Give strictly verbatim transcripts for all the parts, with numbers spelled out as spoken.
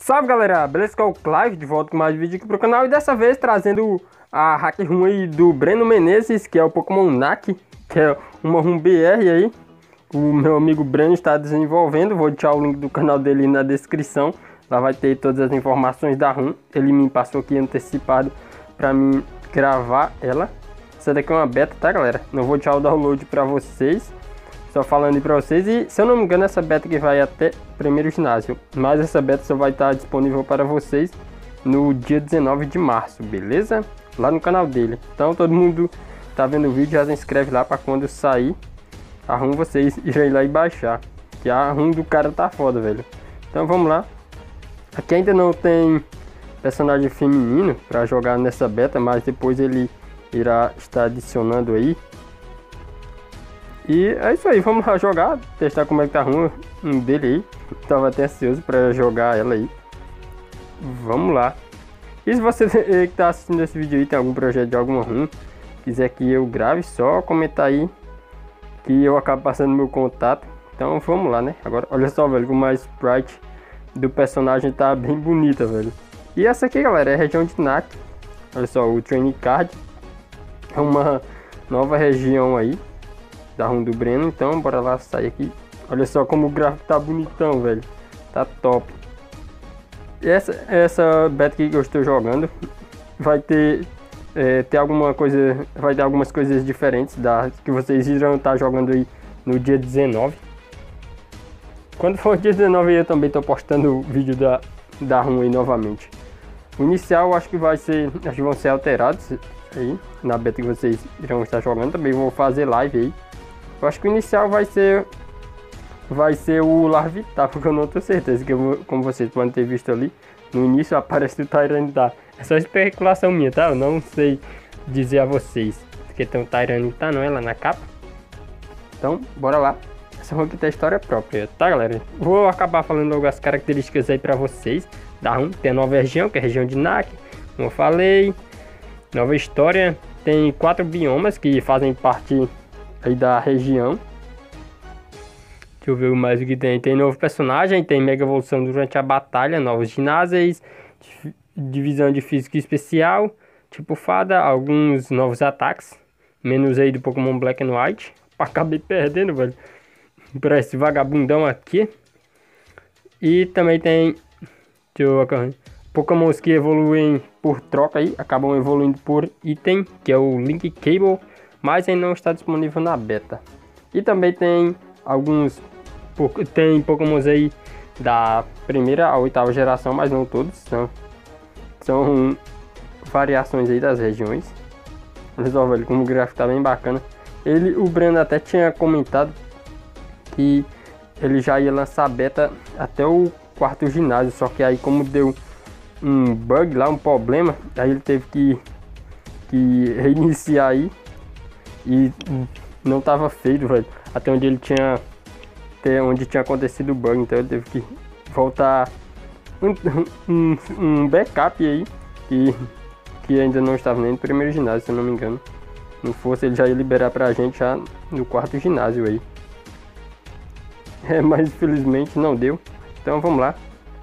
Salve galera, beleza? Que é o Clive, de volta com mais vídeo aqui pro canal. E dessa vez trazendo a hack room aí do Breno Menezes, que é o Pokémon Nac, que é uma room B R aí. O meu amigo Breno está desenvolvendo, vou deixar o link do canal dele na descrição. Lá vai ter todas as informações da room. Ele me passou aqui antecipado pra mim gravar ela. Essa daqui é uma beta, tá galera? Não vou deixar o download pra vocês, só falando aí pra vocês. E se eu não me engano, essa beta que vai até primeiro ginásio, mas essa beta só vai estar disponível para vocês no dia dezenove de março, beleza? Lá no canal dele. Então todo mundo tá vendo o vídeo, já se inscreve lá para quando sair a room vocês irem lá e baixar, que a room do cara tá foda, velho. Então vamos lá. Aqui ainda não tem personagem feminino para jogar nessa beta, mas depois ele irá estar adicionando aí. E é isso aí, vamos lá jogar, testar como é que tá a room dele aí. Tava até ansioso para jogar ela aí. Vamos lá. E se você que tá assistindo esse vídeo aí tem algum projeto de alguma room, quiser que eu grave, só comentar aí que eu acabo passando meu contato. Então vamos lá, né? Agora olha só, velho, como a sprite do personagem tá bem bonita, velho. E essa aqui, galera, é a região de Nac. Olha só, o Training Card é uma nova região aí da room do Breno. Então bora lá sair aqui. Olha só como o gráfico tá bonitão, velho. Tá top. E essa, essa beta que eu estou jogando vai ter é, ter alguma coisa, vai ter algumas coisas diferentes da que vocês irão estar jogando aí no dia dezenove. Quando for dia dezenove eu também tô postando o vídeo da da room aí novamente. O inicial eu acho que vai ser, acho que vão ser alterados aí na beta que vocês irão estar jogando. Também vou fazer live aí. Eu acho que o inicial vai ser vai ser o Larvitar, porque eu não tenho certeza, que eu, como vocês podem ter visto ali no início aparece o Tyranitar. É só especulação minha, tá? Eu não sei dizer a vocês, porque tem o Tyranitar, não é, lá na capa. Então bora lá. Essa room aqui tem a história própria, tá galera? Vou acabar falando logo as características aí pra vocês da room. Tem a nova região, que é a região de Nac, como eu falei. Nova história, tem quatro biomas que fazem parte aí da região. Deixa eu ver mais o que tem. Tem novo personagem, tem mega evolução durante a batalha, novos ginásios, divisão de físico especial, tipo fada, alguns novos ataques, menos aí do Pokémon Black and White. Acabei perdendo, velho, pra esse vagabundão aqui. E também tem Pokémons que evoluem por troca aí, acabam evoluindo por item, que é o Link Cable, mas ainda não está disponível na beta. E também tem alguns tem Pokémons aí da primeira à oitava geração, mas não todos, são, são variações aí das regiões. Olha só, velho, como o gráfico tá bem bacana. Ele, o Breno até tinha comentado que ele já ia lançar a beta até o quarto ginásio, só que aí como deu um bug lá, um problema, aí ele teve que, que reiniciar aí e não tava feito, velho, até onde ele tinha até onde tinha acontecido o bug, então ele teve que voltar um, um, um backup aí que, que ainda não estava nem no primeiro ginásio, se eu não me engano. Não fosse, ele já ia liberar pra gente já no quarto ginásio aí. É, mas infelizmente não deu. Então vamos lá.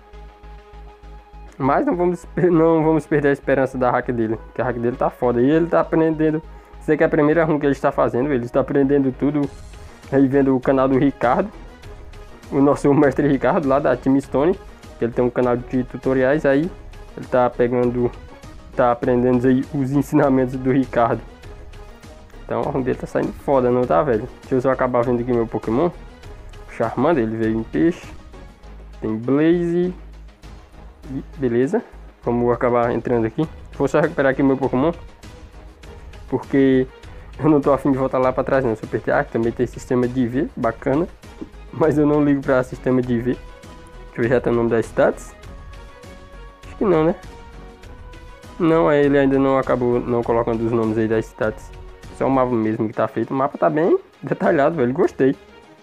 Mas não vamos, não vamos perder a esperança da hack dele, que a hack dele tá foda. E ele tá aprendendo. Isso aqui é a primeira room que ele está fazendo. Ele está aprendendo tudo aí vendo o canal do Ricardo, o nosso mestre Ricardo lá da Team Stone. Ele tem um canal de tutoriais aí. Ele tá pegando, tá aprendendo aí os ensinamentos do Ricardo. Então a room dele tá saindo foda, não tá, velho? Deixa eu só acabar vendo aqui meu Pokémon. Charmander, ele veio em peixe. Tem Blaze. E beleza. Vamos acabar entrando aqui. Vou só recuperar aqui meu Pokémon, porque eu não tô afim de voltar lá pra trás não. Super T A, que também tem sistema de I V, bacana. Mas eu não ligo pra sistema de I V. Deixa eu ver, já tem o nome das stats. Acho que não, né? Não, ele ainda não acabou não colocando os nomes aí das stats. Só o mapa mesmo que tá feito. O mapa tá bem detalhado, velho. Gostei.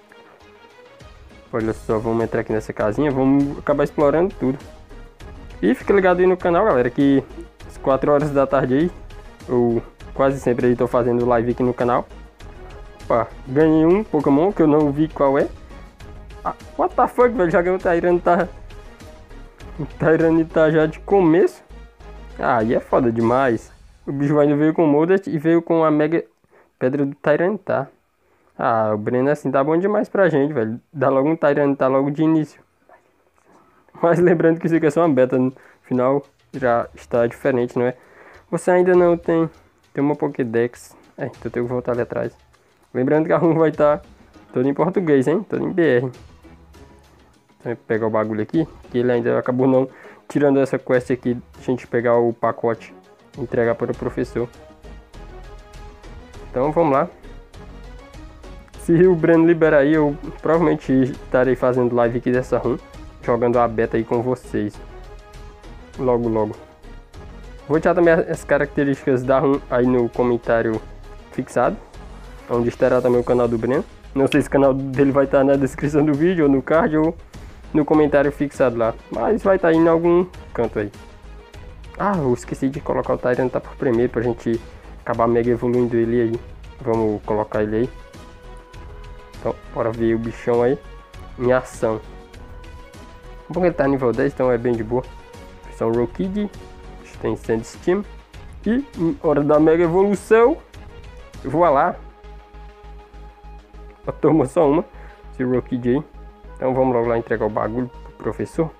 Olha só, vamos entrar aqui nessa casinha. Vamos acabar explorando tudo. E fica ligado aí no canal, galera, que às quatro horas da tarde aí, eu quase sempre aí tô fazendo live aqui no canal. Opa, ganhei um Pokémon que eu não vi qual é. Ah, what the fuck, velho, já ganhei o Tyranitar. O Tyranitar já de começo. Ah, aí é foda demais. O bicho ainda veio com o Moldet e veio com a Mega Pedra do Tyranitar. Ah, o Breno assim tá bom demais pra gente, velho. Dá logo um Tyranitar logo de início. Mas lembrando que isso aqui é só uma beta, no final já está diferente, não é? Você ainda não tem, tem uma Pokédex. É, então eu tenho que voltar ali atrás. Lembrando que a ROM vai estar todo em português, hein? Todo em B R. Então, pegar o bagulho aqui, que ele ainda acabou não tirando essa quest aqui, a gente pegar o pacote e entregar para o professor. Então vamos lá. Se o Breno liberar aí, eu provavelmente estarei fazendo live aqui dessa ROM, jogando a beta aí com vocês. Logo, logo. Vou deixar também as características da ROM aí no comentário fixado, onde estará também o canal do Breno. Não sei se o canal dele vai estar na descrição do vídeo, ou no card, ou no comentário fixado lá. Mas vai estar aí em algum canto aí. Ah, eu esqueci de colocar o Tyranitar por primeiro, pra gente acabar mega evoluindo ele aí. Vamos colocar ele aí. Então, bora ver o bichão aí em ação. Bom, ele tá nível dez, então é bem de boa. São Rockid, tem Sandstorm. E, hora da mega evolução, voa lá. Toma só uma, esse Rockid aí. Então vamos logo lá entregar o bagulho pro professor.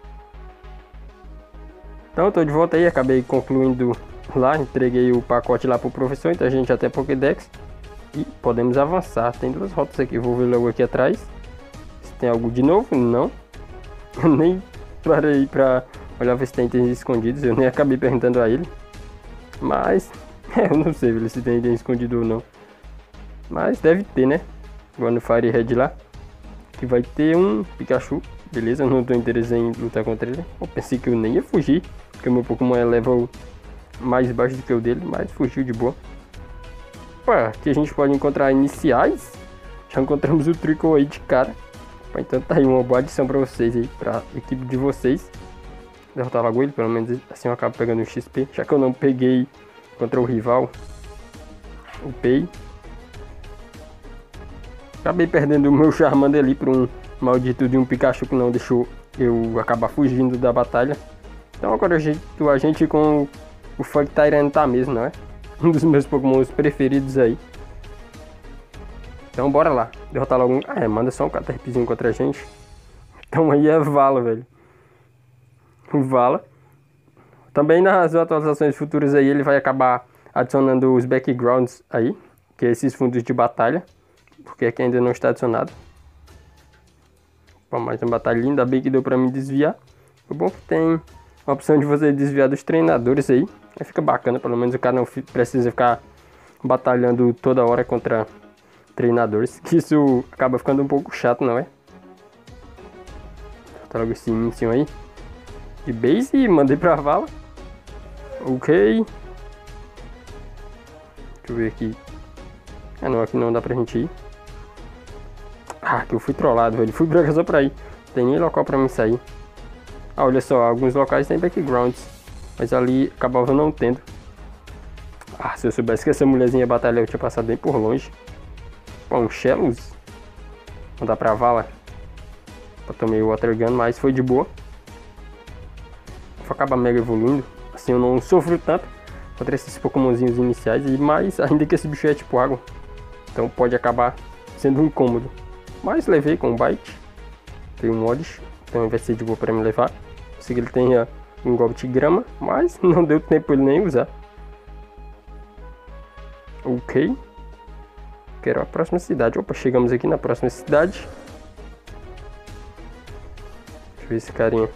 Então eu tô de volta aí, acabei concluindo lá, entreguei o pacote lá pro professor. Então a gente já tem Pokédex e podemos avançar. Tem duas rotas aqui, vou ver logo aqui atrás se tem algo de novo. Não, eu nem parei pra olhar ver se tem itens escondidos, eu nem acabei perguntando a ele. Mas, é, eu não sei se tem item escondido ou não. Mas deve ter, né? Igual no Fire Red lá, que vai ter um Pikachu. Beleza, eu não tô interessado em lutar contra ele. Eu pensei que eu nem ia fugir, porque o meu Pokémon é level mais baixo do que o dele, mas fugiu de boa. Opa, aqui a gente pode encontrar iniciais. Já encontramos o Trico aí de cara. Opa, então tá aí uma boa adição pra vocês aí, pra equipe de vocês. Derrotar logo ele, pelo menos assim eu acabo pegando o X P. Já que eu não peguei contra o rival, o Pei. Acabei perdendo o meu Charmander ali por um maldito de um Pikachu que não deixou eu acabar fugindo da batalha. Então agora eu jeito a gente com o Funk Tyranitar mesmo, não é? Um dos meus Pokémons preferidos aí. Então bora lá, derrotar logo um... Ah é, manda só um Caterpiezinho contra a gente. Então aí é Vala, velho. O Vala. Também nas atualizações futuras aí ele vai acabar adicionando os backgrounds aí, que é esses fundos de batalha. Porque aqui ainda não está adicionado. Bom, mais uma batalha, ainda bem que deu pra me desviar. O bom que tem a opção de você desviar dos treinadores aí. Aí fica bacana, pelo menos o cara não precisa ficar batalhando toda hora contra treinadores. Que isso acaba ficando um pouco chato, não é? Tá logo esse início aí de base e mandei pra vala. Ok. Deixa eu ver aqui. Ah não, aqui não dá pra gente ir. Ah, que eu fui trollado, velho. Fui branca só pra ir. Não tem nem local pra mim sair. Ah, olha só, alguns locais tem backgrounds, mas ali acabava não tendo. Ah, se eu soubesse que essa mulherzinha ia batalhar, eu tinha passado bem por longe. Bom, um Shellos. Não dá pra vala. Eu tomei o Water Gun, mas foi de boa. Vou acabar mega evoluindo. Assim eu não sofro tanto contra esses Pokémonzinhos iniciais. E mais ainda que esse bicho é tipo água. Então pode acabar sendo um incômodo. Mas levei com um bite. Tem um Oddish, então vai ser de boa pra me levar. Sei que ele tenha um golpe de grama, mas não deu tempo ele nem usar. Ok. Quero a próxima cidade. Opa, chegamos aqui na próxima cidade. Deixa eu ver esse carinha.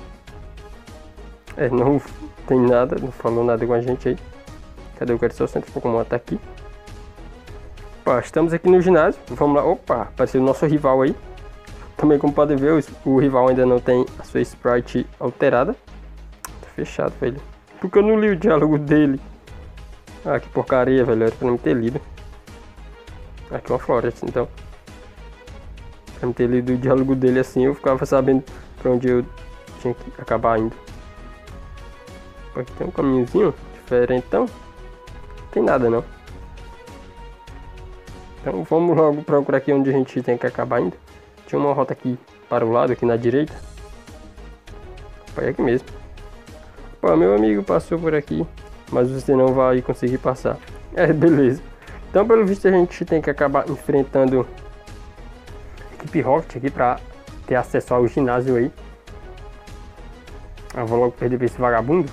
É, não tem nada, não falou nada com a gente aí. Cadê o cara? Só o centro Pokémon tá aqui. Opa, estamos aqui no ginásio. Vamos lá. Opa, apareceu o nosso rival aí. Também, como podem ver, o, o rival ainda não tem a sua sprite alterada. Tá fechado, velho. Porque eu não li o diálogo dele. Ah, que porcaria, velho. Era pra mim ter lido. Aqui uma floresta, então. Pra mim ter lido o diálogo dele assim, eu ficava sabendo pra onde eu tinha que acabar indo. Aqui tem um caminhozinho diferentão. Não tem nada, não. Então vamos logo procurar aqui onde a gente tem que acabar indo. Tinha uma rota aqui para o lado, aqui na direita. Foi aqui mesmo. Pô, meu amigo passou por aqui, mas você não vai conseguir passar. É, beleza. Então, pelo visto, a gente tem que acabar enfrentando a equipe Rocket aqui pra ter acesso ao ginásio aí. Eu vou logo perder pra esse vagabundo.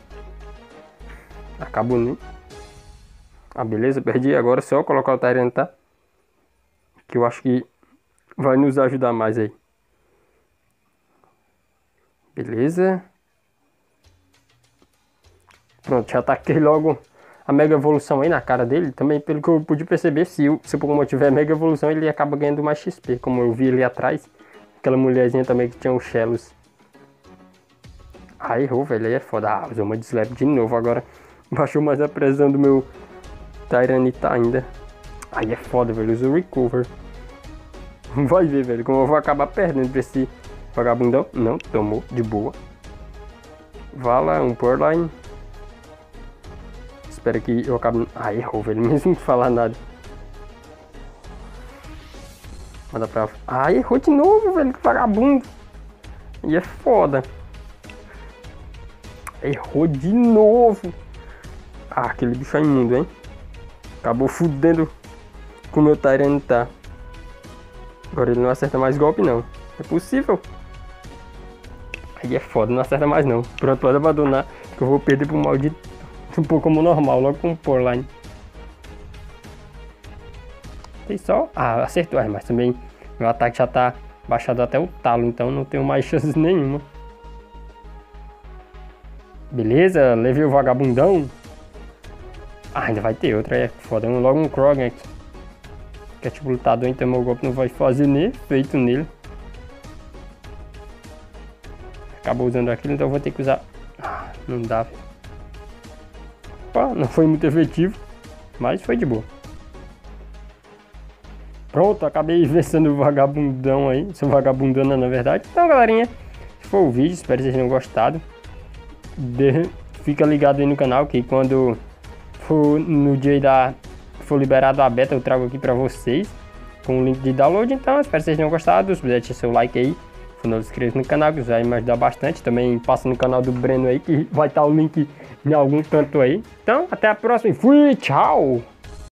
Acabou, né? Ah, beleza, perdi. Agora é só colocar o Tyrant, tá? Que eu acho que vai nos ajudar mais aí. Beleza. Pronto, já ataquei logo a Mega Evolução aí na cara dele. Também, pelo que eu pude perceber, se o seu Pokémon tiver Mega Evolução, ele acaba ganhando mais X P. Como eu vi ali atrás. Aquela mulherzinha também que tinha os Shellos. Ah, errou, velho. Aí é foda. Ah, usou uma Slap de novo agora. Baixou mais a pressão do meu Tyranitar ainda. Aí é foda, velho. Usou Recover. Vai ver, velho, como eu vou acabar perdendo pra esse vagabundão. Não, tomou, de boa. Vala, um Powerline. Espera que eu acabe... Ah, errou, velho, mesmo que falar nada. Manda pra... Ah, errou de novo, velho, que vagabundo. E é foda. Errou de novo. Ah, aquele bicho é imundo, hein. Acabou fudendo com o meu Tyranitar. Agora ele não acerta mais golpe, não. É possível. Aí é foda, não acerta mais não. Pronto, pode abandonar, que eu vou perder pro maldito um Pokémon normal, logo com o Powerline. Tem só... Ah, acertou, é, mas também meu ataque já tá baixado até o talo, então não tenho mais chances nenhuma. Beleza, levei o vagabundão. Ah, ainda vai ter outra, é foda. Logo um Croagunk. Que é tipo lutador, então meu golpe não vai fazer nem efeito nele. Acabou usando aquilo, então eu vou ter que usar. Ah, não dá, velho. Opa, não foi muito efetivo, mas foi de boa. Pronto, acabei vencendo o vagabundão aí. Sou vagabundona, na verdade. Então, galerinha, esse foi o vídeo. Espero que vocês tenham gostado. De... Fica ligado aí no canal, que quando for no dia da... for liberado a beta, eu trago aqui pra vocês com o link de download. Então, espero que vocês tenham gostado. Se puder, deixa seu like aí. Se não se inscreva no canal, que vai me ajudar bastante. Também passa no canal do Breno aí, que vai estar o link em algum canto aí. Então, até a próxima e fui, tchau!